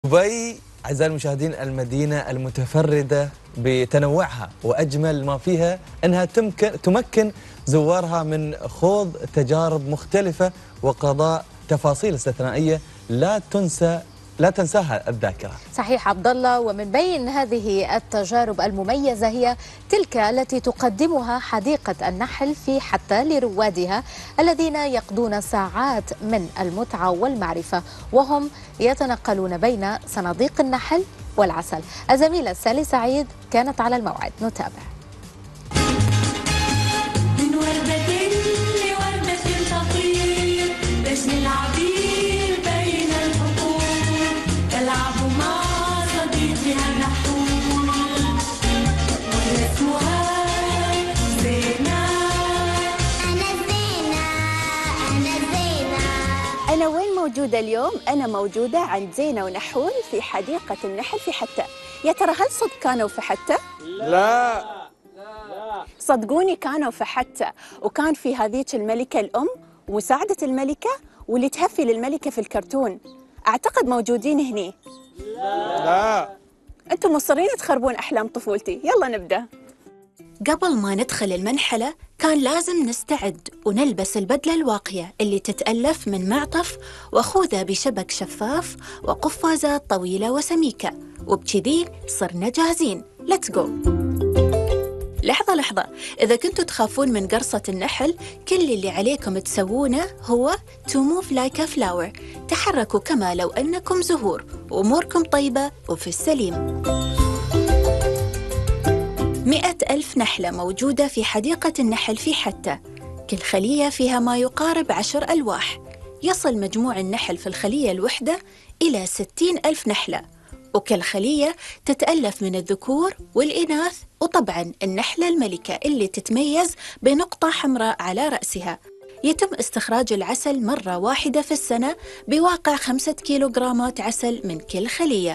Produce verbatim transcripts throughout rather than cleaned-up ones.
دبي أعزائي المشاهدين المدينة المتفردة بتنوعها وأجمل ما فيها أنها تمكن تمكن زوارها من خوض تجارب مختلفة وقضاء تفاصيل استثنائية لا تنسى لا تنساها الذاكرة. صحيح عبد الله، ومن بين هذه التجارب المميزة هي تلك التي تقدمها حديقة النحل في حتى لروادها الذين يقضون ساعات من المتعة والمعرفة وهم يتنقلون بين صناديق النحل والعسل. الزميلة سالي سعيد كانت على الموعد، نتابع. من وردة لوردة تطير تجني العبير بين الحقول تلعب مع صديقها النحول وهي اسمها زينة. أنا زينة أنا زينة أنا وين موجودة اليوم؟ أنا موجودة عند زينة ونحول في حديقة النحل في حتى. يا ترى هل صدق كانوا في حتى؟ لا صدقوني كانوا في حتى، وكان في هذيك الملكة الأم ومساعدة الملكة واللي تهفي للملكة في الكرتون. أعتقد موجودين هني. لا أنتم مصرين تخربون أحلام طفولتي. يلا نبدأ. قبل ما ندخل المنحلة كان لازم نستعد ونلبس البدلة الواقية اللي تتألف من معطف وخوذة بشبك شفاف وقفازات طويلة وسميكة، وبكذي صرنا جاهزين. ليتس جو. لحظة لحظة، إذا كنتوا تخافون من قرصة النحل كل اللي عليكم تسوونه هو to move like a flower. تحركوا كما لو أنكم زهور، وأموركم طيبة وفي السليم. مئة ألف نحلة موجودة في حديقة النحل في حتى، كل خلية فيها ما يقارب عشر ألواح. يصل مجموع النحل في الخلية الوحدة إلى ستين ألف نحلة، وكل خلية تتألف من الذكور والإناث، وطبعاً النحلة الملكة اللي تتميز بنقطة حمراء على رأسها. يتم استخراج العسل مرة واحدة في السنة بواقع خمسة كيلوغرامات عسل من كل خلية.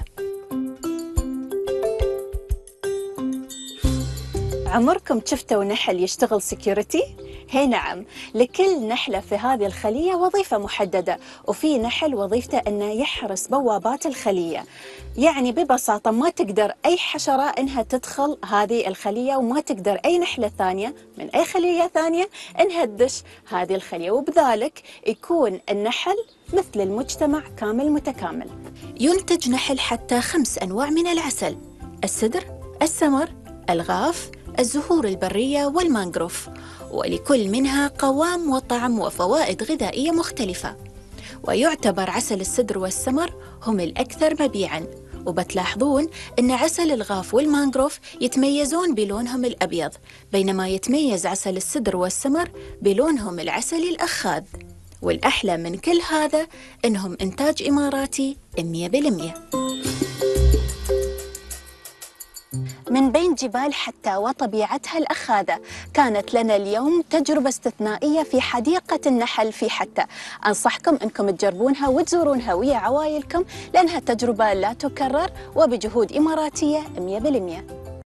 عمركم شفتوا نحل يشتغل سكيورتي؟ هي نعم، لكل نحلة في هذه الخلية وظيفة محددة، وفي نحل وظيفته أنه يحرس بوابات الخلية. يعني ببساطة ما تقدر أي حشرة أنها تدخل هذه الخلية، وما تقدر أي نحلة ثانية من أي خلية ثانية أنها تدش هذه الخلية، وبذلك يكون النحل مثل المجتمع كامل متكامل. ينتج نحل حتى خمس أنواع من العسل: السدر، السمر، الغاف، الزهور البرية والمانغروف، ولكل منها قوام وطعم وفوائد غذائية مختلفة. ويعتبر عسل السدر والسمر هم الأكثر مبيعاً، وبتلاحظون أن عسل الغاف والمانغروف يتميزون بلونهم الأبيض، بينما يتميز عسل السدر والسمر بلونهم العسلي الأخاذ. والأحلى من كل هذا أنهم إنتاج إماراتي مية بالمية. من بين جبال حتى وطبيعتها الأخاذة، كانت لنا اليوم تجربة استثنائية في حديقة النحل في حتى. أنصحكم أنكم تجربونها وتزورونها ويا عوائلكم، لأنها تجربة لا تكرر وبجهود إماراتية مية بالمية.